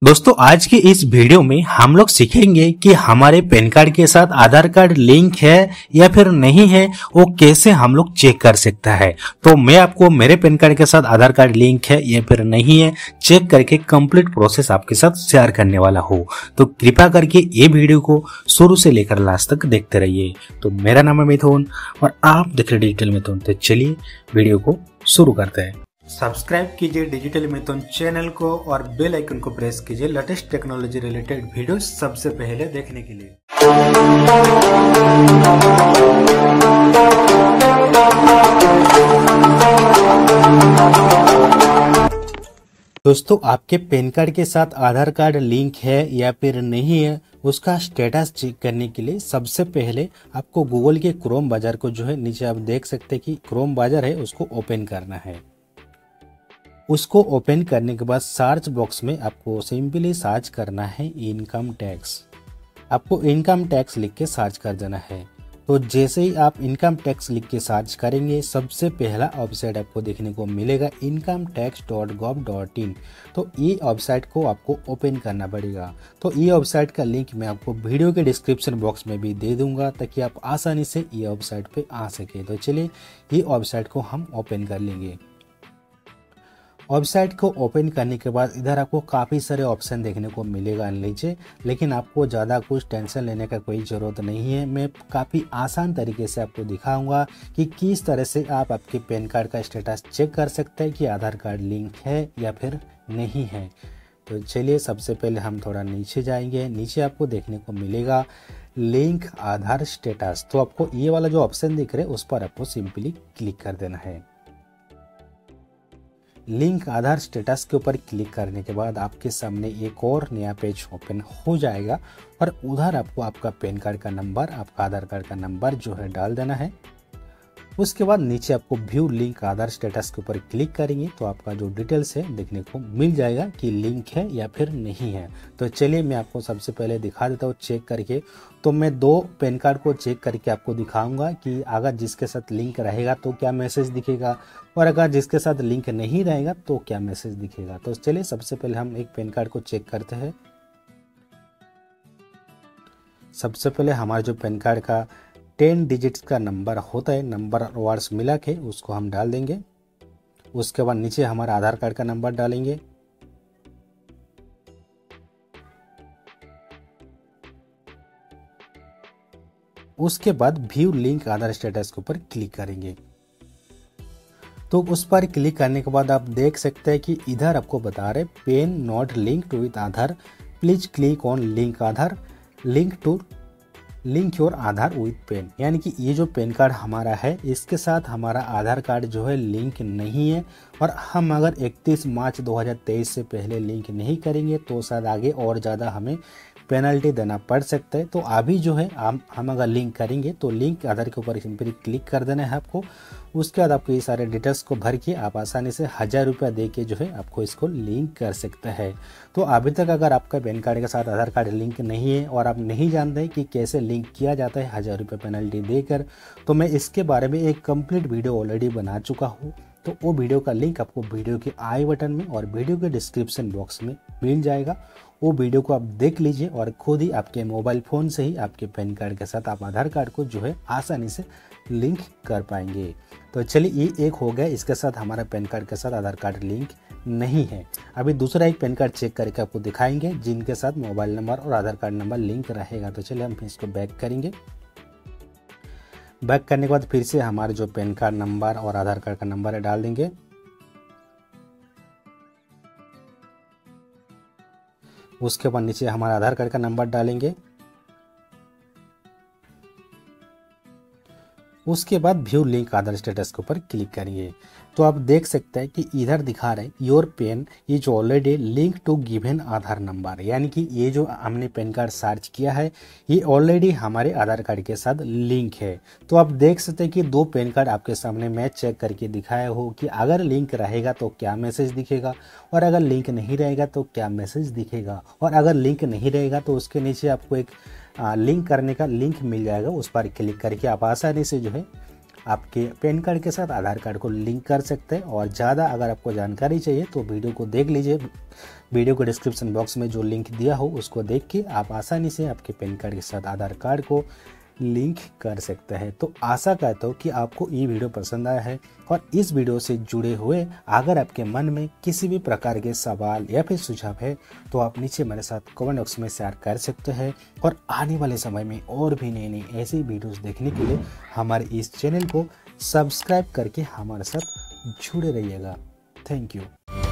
दोस्तों आज की इस वीडियो में हम लोग सीखेंगे कि हमारे पैन कार्ड के साथ आधार कार्ड लिंक है या फिर नहीं है, वो कैसे हम लोग चेक कर सकता है। तो मैं आपको मेरे पैन कार्ड के साथ आधार कार्ड लिंक है या फिर नहीं है चेक करके कंप्लीट प्रोसेस आपके साथ शेयर करने वाला हूँ। तो कृपया करके ये वीडियो को शुरू से लेकर लास्ट तक देखते रहिए। तो मेरा नाम है मिथुन और आप देख रहे डिजिटल मिथुन। तो चलिए वीडियो को शुरू करते हैं। सब्सक्राइब कीजिए डिजिटल मिथुन चैनल को और बेल आइकन को प्रेस कीजिए लेटेस्ट टेक्नोलॉजी रिलेटेड वीडियो सबसे पहले देखने के लिए। दोस्तों आपके पैन कार्ड के साथ आधार कार्ड लिंक है या फिर नहीं है, उसका स्टेटस चेक करने के लिए सबसे पहले आपको गूगल के क्रोम ब्राउज़र को जो है नीचे आप देख सकते हैं कि क्रोम ब्राउज़र है, उसको ओपन करना है। उसको ओपन करने के बाद सर्च बॉक्स में आपको सिंपली सर्च करना है इनकम टैक्स। आपको इनकम टैक्स लिख के सर्च कर देना है। तो जैसे ही आप इनकम टैक्स लिख के सर्च करेंगे सबसे पहला वेबसाइट आपको देखने को मिलेगा incometax.gov.in। तो ये वेबसाइट को आपको ओपन करना पड़ेगा। तो ये वेबसाइट का लिंक मैं आपको वीडियो के डिस्क्रिप्शन बॉक्स में भी दे दूंगा ताकि आप आसानी से ये वेबसाइट पे आ सके। तो चलिए ये वेबसाइट को हम ओपन कर लेंगे। वेबसाइट को ओपन करने के बाद इधर आपको काफ़ी सारे ऑप्शन देखने को मिलेगा नीचे, लेकिन आपको ज़्यादा कुछ टेंशन लेने का कोई ज़रूरत नहीं है। मैं काफ़ी आसान तरीके से आपको दिखाऊंगा कि किस तरह से आप आपके पैन कार्ड का स्टेटस चेक कर सकते हैं कि आधार कार्ड लिंक है या फिर नहीं है। तो चलिए सबसे पहले हम थोड़ा नीचे जाएंगे। नीचे आपको देखने को मिलेगा लिंक आधार स्टेटस। तो आपको ये वाला जो ऑप्शन दिख रहा है उस पर आपको सिंपली क्लिक कर देना है। लिंक आधार स्टेटस के ऊपर क्लिक करने के बाद आपके सामने एक और नया पेज ओपन हो जाएगा और उधर आपको आपका पैन कार्ड का नंबर, आपका आधार कार्ड का नंबर जो है डाल देना है। उसके बाद नीचे आपको व्यू लिंक आधार स्टेटस के ऊपर क्लिक करेंगे तो आपका जो डिटेल्स है देखने को मिल जाएगा कि लिंक है या फिर नहीं है। तो चलिए मैं आपको सबसे पहले दिखा देता हूँ चेक करके। तो मैं दो पैन कार्ड को चेक करके आपको दिखाऊंगा कि अगर जिसके साथ लिंक रहेगा तो क्या मैसेज दिखेगा और अगर जिसके साथ लिंक नहीं रहेगा तो क्या मैसेज दिखेगा। तो चलिए सबसे पहले हम एक पैन कार्ड को चेक करते हैं। सबसे पहले हमारे जो पैन कार्ड का 10 डिजिट्स का नंबर होता है, नंबर वर्ड्स मिला के उसको हम डाल देंगे। उसके बाद नीचे हमारा आधार कार्ड का नंबर डालेंगे। उसके बाद व्यू लिंक आधार स्टेटस के ऊपर क्लिक करेंगे। तो उस पर क्लिक करने के बाद आप देख सकते हैं कि इधर आपको बता रहे PAN not link to with Aadhaar, please click on link Aadhaar, link your Aadhaar with PAN. यानी कि ये जो पैन कार्ड हमारा है इसके साथ हमारा आधार कार्ड जो है लिंक नहीं है और हम अगर 31 मार्च 2023 से पहले लिंक नहीं करेंगे तो शायद आगे और ज़्यादा हमें पेनल्टी देना पड़ सकता है। तो अभी जो है हम अगर लिंक करेंगे तो लिंक आधार के ऊपर सिंपली क्लिक कर देना है आपको। उसके बाद आपको ये सारे डिटेल्स को भर के आप आसानी से 1000 रुपया दे के जो है आपको इसको लिंक कर सकते हैं। तो अभी तक अगर आपका पैन कार्ड के साथ आधार कार्ड लिंक नहीं है और आप नहीं जानते कि कैसे लिंक किया जाता है 1000 रुपये पेनल्टी देकर, तो मैं इसके बारे में एक कंप्लीट वीडियो ऑलरेडी बना चुका हूँ। तो वो वीडियो का लिंक आपको वीडियो के आई बटन में और वीडियो के डिस्क्रिप्शन बॉक्स में मिल जाएगा। वो वीडियो को आप देख लीजिए और खुद ही आपके मोबाइल फ़ोन से ही आपके पैन कार्ड के साथ आप आधार कार्ड को जो है आसानी से लिंक कर पाएंगे। तो चलिए ये एक हो गया, इसके साथ हमारा पैन कार्ड के साथ आधार कार्ड लिंक नहीं है। अभी दूसरा एक पैन कार्ड चेक करके आपको दिखाएंगे जिनके साथ मोबाइल नंबर और आधार कार्ड नंबर लिंक रहेगा। तो चलिए हम इसको बैक करेंगे। बैक करने के बाद फिर से हमारे जो पैन कार्ड नंबर और आधार कार्ड का नंबर है डाल देंगे। उसके बाद नीचे हमारा आधार कार्ड का नंबर डालेंगे। उसके बाद व्यू लिंक आधार स्टेटस के ऊपर क्लिक करिए। तो आप देख सकते हैं कि इधर दिखा रहे your PAN is already link to given Aadhaar number. यानी कि ये जो हमने पैन कार्ड सर्च किया है ये ऑलरेडी हमारे आधार कार्ड के साथ लिंक है। तो आप देख सकते हैं कि दो पैन कार्ड आपके सामने मैं चेक करके दिखाया हो कि अगर लिंक रहेगा तो क्या मैसेज दिखेगा और अगर लिंक नहीं रहेगा तो क्या मैसेज दिखेगा। और अगर लिंक नहीं रहेगा तो उसके नीचे आपको एक लिंक करने का लिंक मिल जाएगा, उस पर क्लिक करके आप आसानी से जो है आपके पैन कार्ड के साथ आधार कार्ड को लिंक कर सकते हैं। और ज़्यादा अगर आपको जानकारी चाहिए तो वीडियो को देख लीजिए, वीडियो को डिस्क्रिप्शन बॉक्स में जो लिंक दिया हो उसको देख के आप आसानी से आपके पैन कार्ड के साथ आधार कार्ड को लिंक कर सकते हैं। तो आशा करता हूँ कि आपको ये वीडियो पसंद आया है, और इस वीडियो से जुड़े हुए अगर आपके मन में किसी भी प्रकार के सवाल या फिर सुझाव है तो आप नीचे मेरे साथ कमेंट बॉक्स में शेयर कर सकते हैं। और आने वाले समय में और भी नई ऐसी वीडियोस देखने के लिए हमारे इस चैनल को सब्सक्राइब करके हमारे साथ जुड़े रहिएगा। Thank you.